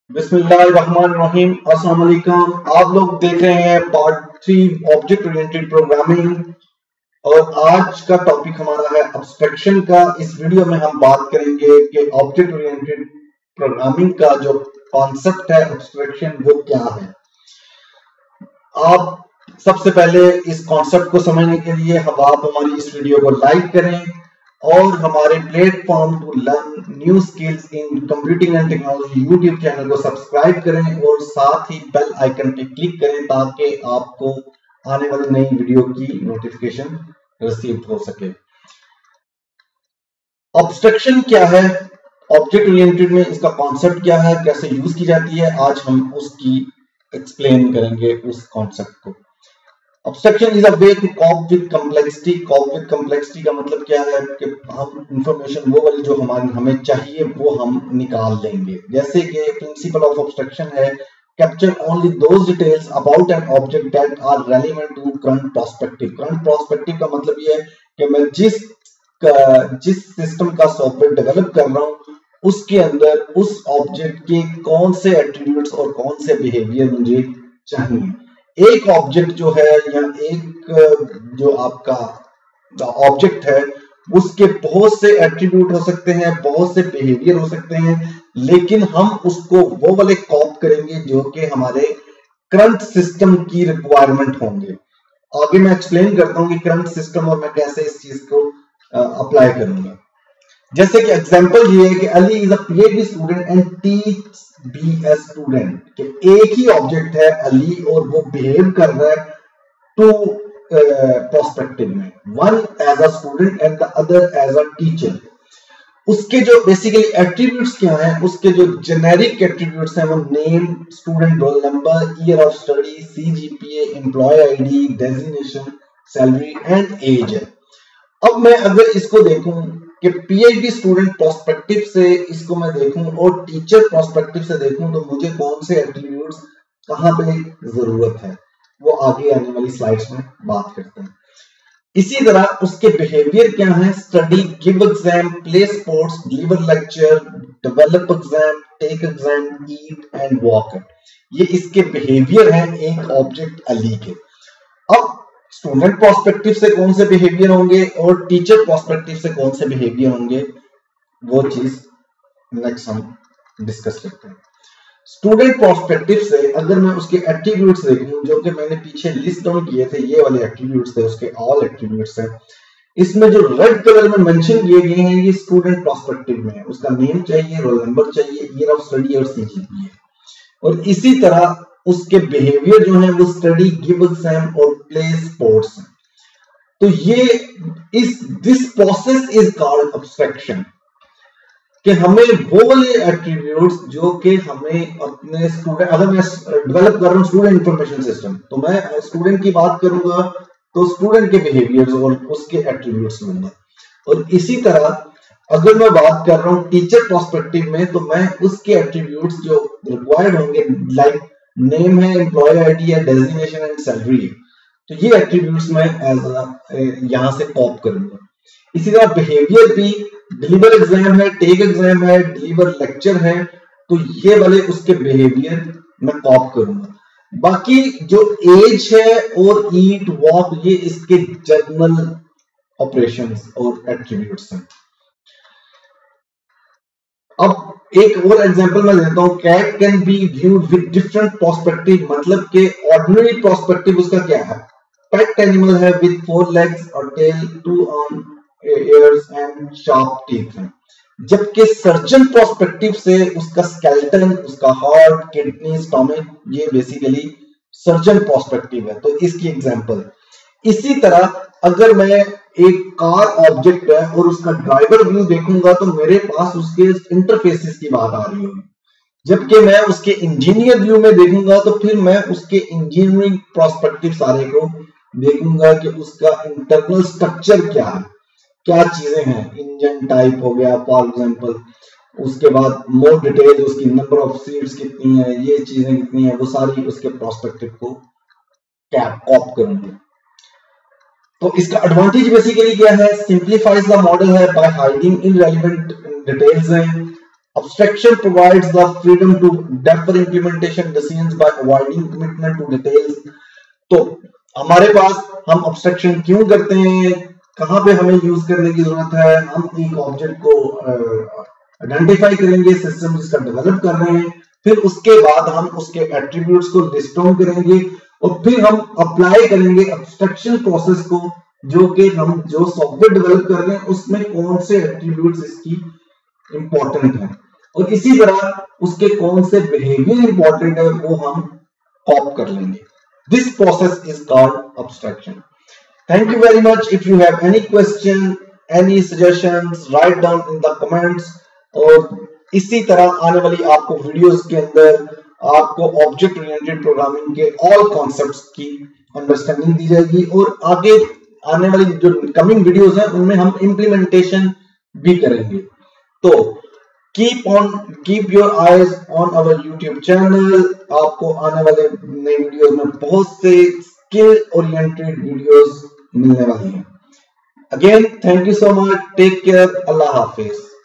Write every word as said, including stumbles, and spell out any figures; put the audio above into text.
बिस्मिल्लाहिर्रहमानिर्रहीम। अस्सलाम वालेकुम। आप लोग देख रहे हैं part three object oriented programming और आज का टॉपिक हमारा है अब्स्ट्रक्शन का। इस वीडियो में हम बात करेंगे कि ऑब्जेक्ट ओरिएंटेड प्रोग्रामिंग का जो कॉन्सेप्ट है अब्स्ट्रक्शन वो क्या है। आप सबसे पहले इस कॉन्सेप्ट को समझने के लिए हम आप हमारी इस वीडियो को लाइक करें और हमारे platform to learn new skills in computing and technology YouTube channel को सब्सक्राइब करें और साथ ही बेल आइकन पे क्लिक करें ताकि आपको आने वाली नई वीडियो की नोटिफिकेशन रिसीव हो सके। ऑब्स्ट्रक्शन क्या है, ऑब्जेक्ट ओरिएंटेड में इसका कॉन्सेप्ट क्या है, कैसे यूज की जाती है, आज हम उसकी एक्सप्लेन करेंगे उस कॉन्सेप्ट को। Abstraction is a way to cope with complexity. Cope with complexity का मतलब क्या है कि हम इंफॉर्मेशन वो वाली जो हमारी हमें चाहिए वो हम निकाल लेंगे। जैसे कि प्रिंसिपल ऑफ ऑब्स्ट्रक्शन है capture only those details about an object that are relevant to current perspective. Current perspective का मतलब ये है कि मैं जिस जिस सिस्टम का सॉफ्टवेयर डेवलप कर रहा हूँ उसके अंदर उस ऑब्जेक्ट के कौन से एट्रीब्यूट्स और कौन से बिहेवियर मुझे चाहिए। एक ऑब्जेक्ट जो है या एक जो आपका ऑब्जेक्ट है उसके बहुत से एट्रीब्यूट हो सकते हैं, बहुत से बिहेवियर हो सकते हैं, लेकिन हम उसको वो वाले कॉप करेंगे जो कि हमारे करंट सिस्टम की रिक्वायरमेंट होंगे। आगे मैं एक्सप्लेन करता हूं कि करंट सिस्टम और मैं कैसे इस चीज को अप्लाई करूंगा। जैसे कि एग्जांपल ये है कि Ali is a PhD student and teach B A student, कि एक ही ऑब्जेक्ट है अली और वो बिहेव कर रहा है टू पर्सपेक्टिव में, one as a student and the other as a teacher. उसके जो बेसिकली एट्रीब्यूट्स क्या हैं, उसके जो जेनेरिक एट्रीब्यूट्स हैं वो name, student roll number, year of study, CGPA, employ ID, designation, salary and age है। अब मैं अगर इसको देखूं कि पीएचडी स्टूडेंट पर्सपेक्टिव से इसको मैं देखूं और टीचर पर्सपेक्टिव से देखूं तो मुझे कौन से एट्रीब्यूट्स कहां पे जरूरत है वो आगे आने वाली स्लाइड्स में बात करते हैं। इसी तरह उसके बिहेवियर क्या है, study, give exam, play sports, deliver lecture, develop exam, take exam, eat and walk. ये इसके बिहेवियर हैं एक ऑब्जेक्ट अली के। अब स्टूडेंट पर्सपेक्टिव से कौन से बिहेवियर होंगे और टीचर पर्सपेक्टिव से कौन से बिहेवियर होंगे वो चीज नेक्स्ट हम डिस्कस करते हैं। स्टूडेंट पर्सपेक्टिव से अगर मैं उसके एट्रीब्यूट्स देखूं जो कि मैंने पीछे लिस्ट डाउन किए थे, ये वाले एट्रीब्यूट्स थे, उसके ऑल एट्रीब्यूट्स हैं। इसमें जो रेड कलर में मेंशन किए गए हैं ये स्टूडेंट पर्सपेक्टिव में है। उसका नेम चाहिए, रोल नंबर चाहिए, ईयर ऑफ स्टडी और सीजीपीए। और इसी तरह उसके बिहेवियर जो है वो स्टडी, गिव एग्जाम और प्ले स्पोर्ट्स। तो ये इस this process is called abstraction, कि हमें वो वाले एट्रीब्यूट्स जो कि हमें अपने स्टूडेंट, अगर मैं डेवलप कर रहा हूँ स्टूडेंट इंफॉर्मेशन सिस्टम तो मैं स्टूडेंट की बात करूंगा तो स्टूडेंट के बिहेवियर्स और उसके एट्रीब्यूट्स लूंगा। और इसी तरह अगर मैं बात कर रहा हूँ टीचर पर्सपेक्टिव में तो मैं उसके एट्रीब्यूट्स जो रिक्वायर्ड होंगे, लाइक नेम है, एम्प्लॉय आईडी है, डेजिग्नेशन एंड सैलरी है, तो ये एट्रीब्यूट्स मैं एज यहां से कॉप करूंगा। इसी तरह बिहेवियर भी, डिलीवर एग्जाम है, टेक एग्जाम है, डिलीवर लेक्चर है, तो ये वाले उसके बिहेवियर मैं कॉप करूंगा। बाकी जो एज है और ईट, वॉक, ये इसके जर्नल ऑपरेशंस और एट्रीब्यूट्स हैं। अब एक और एग्जांपल मैं देता हूं, cat can be viewed with different perspective, मतलब के ऑर्डिनरी पर्सपेक्टिव उसका क्या है, पेट एनिमल है विद फोर लेग्स और tail, two on ears and sharp teeth है। जबकि सर्जन पर्सपेक्टिव से उसका स्केलेटन, उसका हार्ट, किडनी, स्टोमक, ये बेसिकली सर्जन पर्सपेक्टिव है। तो इसकी एग्जांपल। इसी तरह अगर मैं एक कार ऑब्जेक्ट है और उसका ड्राइवर व्यू देखूंगा तो मेरे पास उसके इंटरफेसेस की बात आ रही होगी, जबकि मैं उसके इंजीनियर व्यू में देखूंगा तो फिर मैं उसके इंजीनियरिंग पर्सपेक्टिव सारे को देखूंगा कि उसका इंटरनल स्ट्रक्चर क्या है, क्या चीजें हैं, इंजन टाइप हो गया फॉर एग्जांपल, उसके बाद मोर डिटेल, उसकी नंबर ऑफ सीट्स कितनी है, ये चीजें कितनी है, वो सारी उसके पर्सपेक्टिव को कैप कॉप करूंगा। तो इसका एडवांटेज बेसिकली क्या है, सिंप्लीफाइज द मॉडल है बाय हाइडिंग इनरेलेवेंट डिटेल्स हैं, Abstraction provides the freedom to defer implementation decisions by avoiding commitment to details. तो हमारे पास हम abstraction क्यों करते हैं, कहां पे हमें यूज करने की जरूरत है, हम एक ऑब्जेक्ट को आइडेंटिफाई करेंगे, सिस्टम जिसका डेवलप कर रहे हैं, फिर उसके बाद हम उसके एट्रीब्यूट्स को लिस्ट डाउन करेंगे और फिर हम अप्लाई करेंगे abstraction प्रोसेस को, जो कि हम जो सॉफ्टवेयर डेवलप कर रहे हैं उसमें कौन से एट्रीब्यूट्स इसकी इंपॉर्टेंट है और इसी तरह उसके कौन से बिहेवियर इंपॉर्टेंट है वो हम कॉप कर लेंगे. This process is called abstraction. Thank you very much. If you have any question, any suggestions, write down in the comments. और इसी तरह आने वाली आपको वीडियोस के अंदर आपको ऑब्जेक्ट ओरिएंटेड प्रोग्रामिंग के ऑल कॉन्सेप्ट्स की अंडरस्टैंडिंग दी जाएगी और आगे आने वाली जो कमिंग वीडियोस हैं उनमें हम इम्प्लीमेंटेशन भी करेंगे. तो keep on keep your eyes on our YouTube channel. आपको आने वाले नए वीडियोस में बहुत से स्किल ओरिएंटेड वीडियोस मिलने वाली हैं. Again thank you so much. Take care. अल्लाह हाफिज.